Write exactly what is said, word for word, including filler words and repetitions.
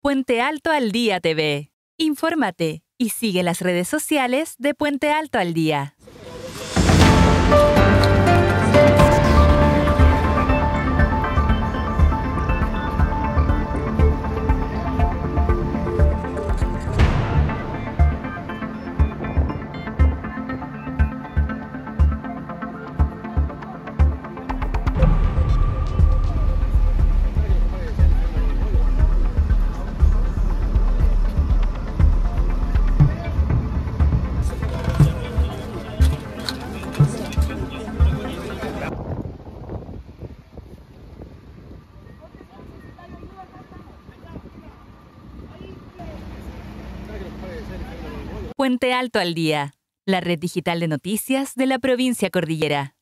Puente Alto al Día T V. Infórmate y sigue las redes sociales de Puente Alto al Día. Puente Alto al Día, la red digital de noticias de la provincia cordillera.